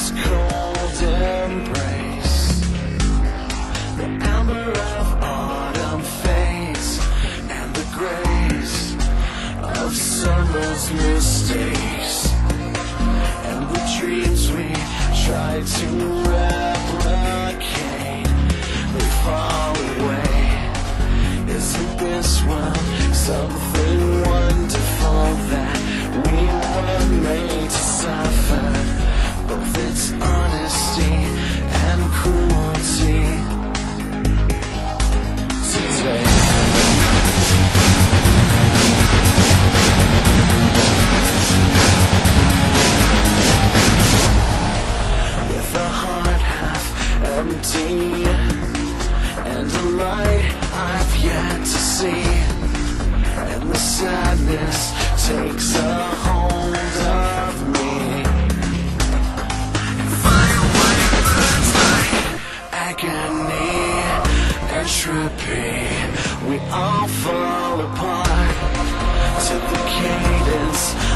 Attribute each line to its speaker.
Speaker 1: this cold embrace. The amber of autumn fades, and the grace of summer's mistakes, and the dreams we try to replicate, they fall away. Isn't this one something wonderful that we were made to suffer? Both its honesty and cruelty today. With a heart half empty and a light I've yet to see, and the sadness takes a hold of me. Fire burns like agony, entropy. We all fall apart to the cadence